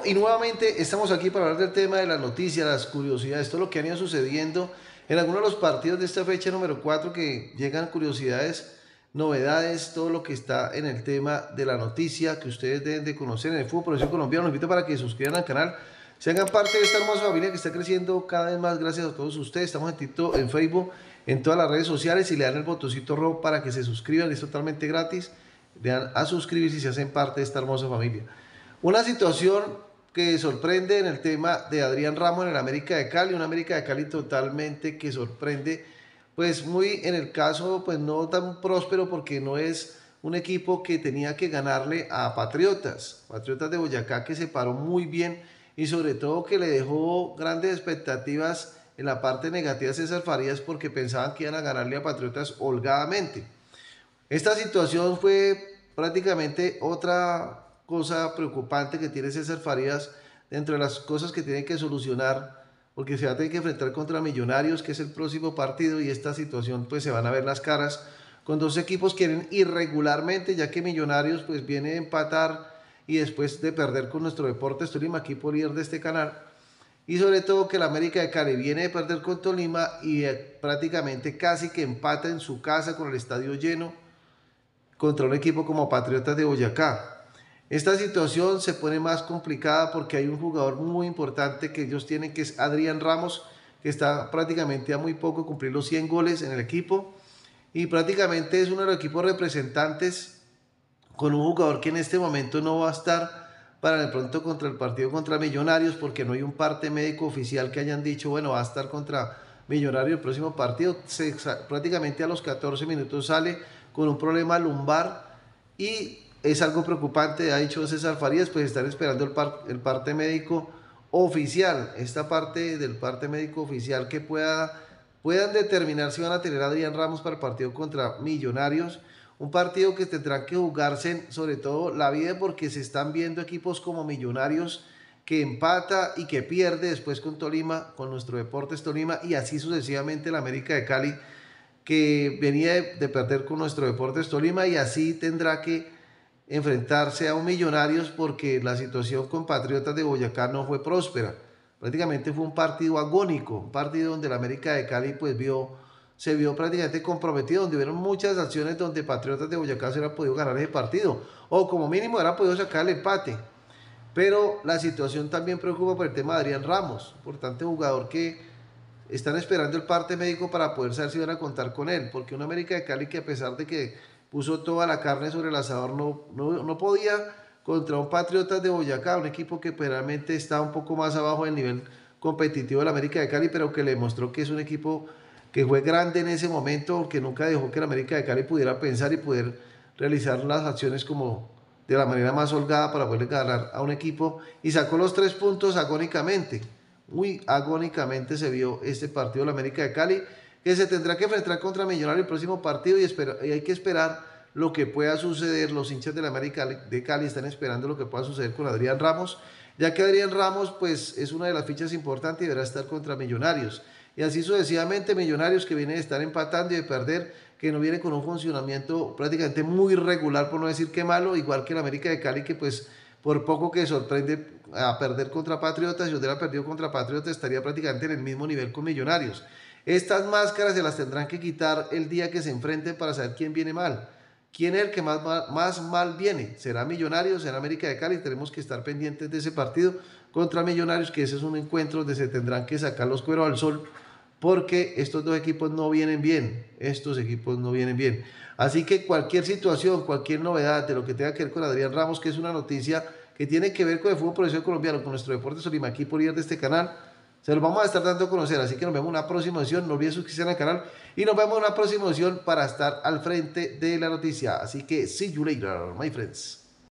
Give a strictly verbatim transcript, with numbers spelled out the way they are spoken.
y nuevamente estamos aquí para hablar del tema de las noticias, las curiosidades, todo lo que han ido sucediendo en algunos de los partidos de esta fecha número cuatro, que llegan curiosidades, novedades, todo lo que está en el tema de la noticia que ustedes deben de conocer en el fútbol profesional colombiano. Los invito para que se suscriban al canal, se hagan parte de esta hermosa familia que está creciendo cada vez más gracias a todos ustedes. Estamos en TikTok, en Facebook, en todas las redes sociales, y le dan el botoncito rojo para que se suscriban, es totalmente gratis. Le dan a suscribirse y se hacen parte de esta hermosa familia. Una situación que sorprende en el tema de Adrián Ramos en el América de Cali, un América de Cali totalmente que sorprende, pues muy en el caso, pues no tan próspero, porque no es un equipo que tenía que ganarle a Patriotas, Patriotas de Boyacá, que se paró muy bien y sobre todo que le dejó grandes expectativas en la parte negativa a César Farías, porque pensaban que iban a ganarle a Patriotas holgadamente. Esta situación fue prácticamente otra cosa preocupante que tiene César Farías dentro de las cosas que tiene que solucionar, porque se va a tener que enfrentar contra Millonarios, que es el próximo partido, y esta situación pues se van a ver las caras con dos equipos que vienen irregularmente, ya que Millonarios pues viene de empatar y después de perder con nuestro Deportes Tolima, aquí por líder de este canal, y sobre todo que el América de Cali viene de perder con Tolima y eh, prácticamente casi que empata en su casa con el estadio lleno contra un equipo como Patriotas de Boyacá. Esta situación se pone más complicada porque hay un jugador muy importante que ellos tienen, que es Adrián Ramos, que está prácticamente a muy poco cumplir los cien goles en el equipo, y prácticamente es uno de los equipos representantes con un jugador que en este momento no va a estar para de pronto contra el partido contra Millonarios, porque no hay un parte médico oficial que hayan dicho, bueno, va a estar contra Millonarios el próximo partido. Se, prácticamente a los catorce minutos sale con un problema lumbar y es algo preocupante, ha dicho César Farías, pues están esperando el, par, el parte médico oficial, esta parte del parte médico oficial que pueda, puedan determinar si van a tener a Adrián Ramos para el partido contra Millonarios, un partido que tendrán que jugarse sobre todo la vida, porque se están viendo equipos como Millonarios que empata y que pierde después con Tolima, con nuestro Deportes Tolima, y así sucesivamente el América de Cali, que venía de, de perder con nuestro Deportes Tolima, y así tendrá que enfrentarse a un Millonarios, porque la situación con Patriotas de Boyacá no fue próspera. Prácticamente fue un partido agónico, un partido donde el América de Cali pues vio, se vio prácticamente comprometido, donde hubieron muchas acciones donde Patriotas de Boyacá se hubiera podido ganar ese partido, o como mínimo hubiera podido sacar el empate. Pero la situación también preocupa por el tema de Adrián Ramos, importante jugador que están esperando el parte médico para poder saber si van a contar con él, porque un América de Cali que, a pesar de que puso toda la carne sobre el asador, no, no, no podía contra un Patriotas de Boyacá, un equipo que realmente está un poco más abajo del nivel competitivo del América de Cali, pero que le demostró que es un equipo que fue grande en ese momento, que nunca dejó que el América de Cali pudiera pensar y poder realizar las acciones como de la manera más holgada para poder ganar a un equipo, y sacó los tres puntos agónicamente. Muy agónicamente se vio este partido del América de Cali, que se tendrá que enfrentar contra Millonarios el próximo partido, y, espera, y hay que esperar lo que pueda suceder. Los hinchas de la América de Cali están esperando lo que pueda suceder con Adrián Ramos, ya que Adrián Ramos pues es una de las fichas importantes y deberá estar contra Millonarios, y así sucesivamente. Millonarios, que viene de estar empatando y de perder, que no viene con un funcionamiento prácticamente muy regular, por no decir que malo, igual que el América de Cali, que pues por poco que sorprende a perder contra Patriotas, si hubiera perdido contra Patriotas estaría prácticamente en el mismo nivel con Millonarios. Estas máscaras se las tendrán que quitar el día que se enfrenten para saber quién viene mal. ¿Quién es el que más, más, más mal viene? ¿Será Millonarios? ¿Será América de Cali? Tenemos que estar pendientes de ese partido contra Millonarios, que ese es un encuentro donde se tendrán que sacar los cueros al sol, porque estos dos equipos no vienen bien. Estos equipos no vienen bien. Así que cualquier situación, cualquier novedad de lo que tenga que ver con Adrián Ramos, que es una noticia que tiene que ver con el fútbol profesional colombiano, con nuestro Deportes Tolima, aquí por ir de este canal, se los vamos a estar dando a conocer. Así que nos vemos en una próxima edición. No olviden suscribirse al canal y nos vemos en una próxima edición para estar al frente de la noticia. Así que see you later, my friends.